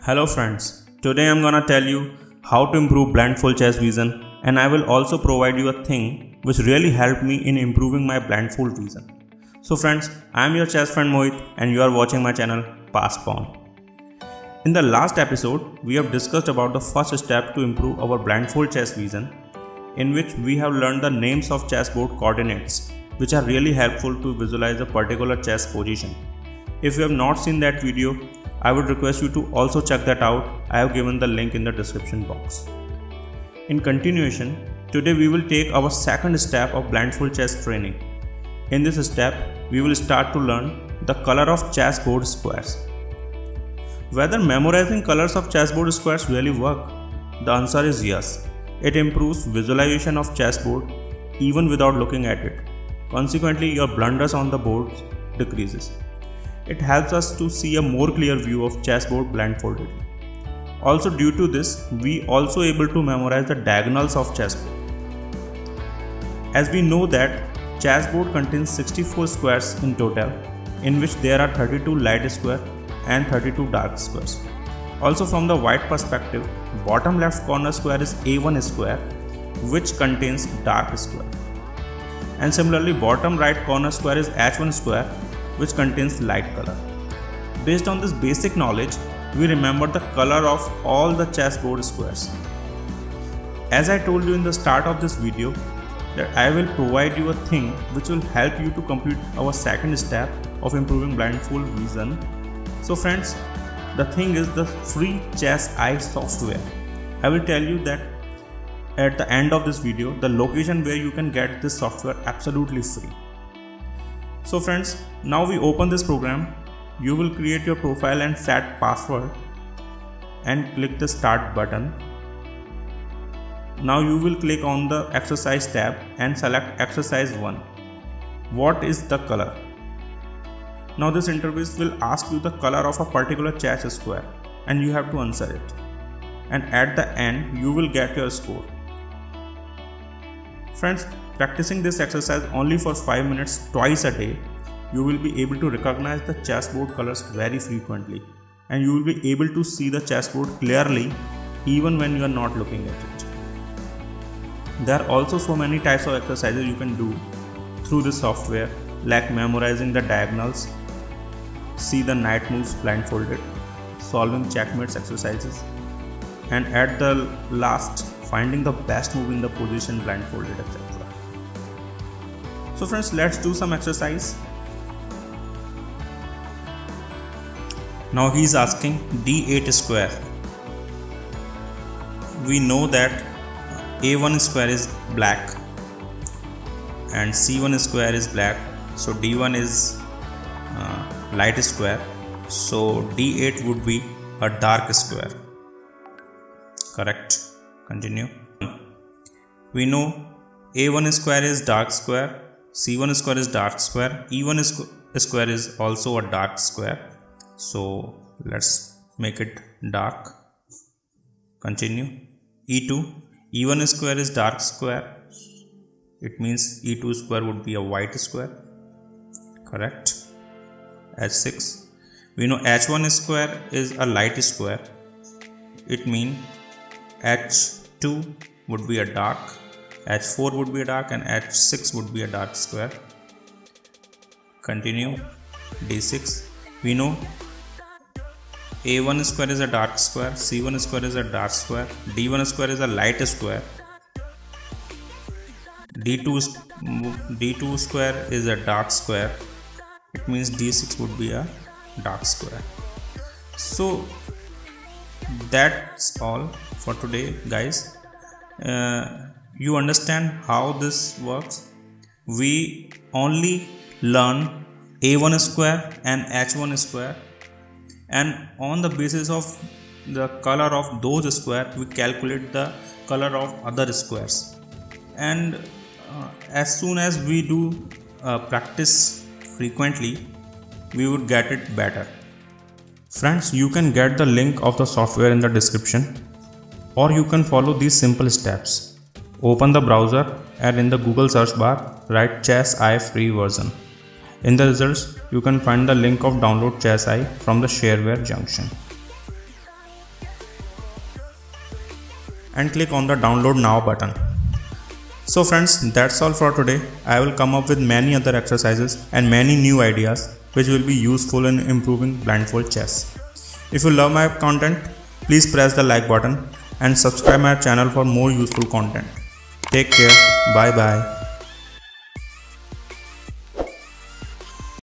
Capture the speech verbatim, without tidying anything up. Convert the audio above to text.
Hello friends, today I'm gonna tell you how to improve blindfold chest vision, and I will also provide you a thing which really helped me in improving my blindfold vision. So friends, I am your chess friend Mohit and you are watching my channel Past Pawn. In the last episode, we have discussed about the first step to improve our blindfold chess vision, in which we have learned the names of chessboard coordinates, which are really helpful to visualize a particular chess position. If you have not seen that video, I would request you to also check that out. I have given the link in the description box. In continuation, today we will take our second step of blindfold chess training. In this step, we will start to learn the color of chessboard squares. Whether memorizing colors of chessboard squares really work? The answer is yes. It improves visualization of chessboard even without looking at it. Consequently, your blunders on the board decreases. It helps us to see a more clear view of chessboard blindfolded. Also, due to this, we also able to memorize the diagonals of chessboard. As we know that chessboard contains sixty-four squares in total, in which there are thirty-two light squares and thirty-two dark squares. Also, from the white perspective, bottom left corner square is A one square, which contains dark square. And similarly, bottom right corner square is H one square, which contains light color. Based on this basic knowledge, we remember the color of all the chessboard squares. As I told you in the start of this video, that I will provide you a thing which will help you to complete our second step of improving blindfold vision. So friends, the thing is the free Chess Eye software. I will tell you that at the end of this video, the location where you can get this software absolutely free. So friends, now we open this program. You will create your profile and set password and click the start button. Now you will click on the exercise tab and select exercise one. What is the color? Now this interface will ask you the color of a particular chess square and you have to answer it. And at the end you will get your score. Friends, practicing this exercise only for five minutes twice a day, you will be able to recognize the chessboard colors very frequently and you will be able to see the chessboard clearly even when you are not looking at it. There are also so many types of exercises you can do through this software, like memorizing the diagonals, see the knight moves blindfolded, solving checkmates exercises, and at the last, finding the best move in the position blindfolded, et cetera. So friends, let's do some exercise. Now he is asking D eight square. We know that A one square is black and C one square is black, so D one is uh, light square, so D eight would be a dark square. Correct. Continue. We know A one square is dark square, C one square is dark square, E one square is also a dark square. So let's make it dark. Continue. E two. E one square is dark square. It means E two square would be a white square. Correct. H six. We know H one square is a light square. It means H two would be a dark, H four would be a dark, and H six would be a dark square. Continue. D six. We know A one square is a dark square, C one square is a dark square, D one square is a light square, D two, D two square is a dark square. It means D six would be a dark square. So that's all for today, guys. Uh, you understand how this works? We only learn A one square and H one square, and on the basis of the color of those squares we calculate the color of other squares, and uh, as soon as we do uh, practice frequently, we would get it better. Friends, you can get the link of the software in the description, or you can follow these simple steps. Open the browser and in the Google search bar write Chess Eye free version. In the results, you can find the link of download Chess Eye from the shareware junction. and click on the download now button. So friends, that's all for today. I will come up with many other exercises and many new ideas which will be useful in improving blindfold chess. If you love my content, please press the like button and subscribe my channel for more useful content. Take care. Bye bye.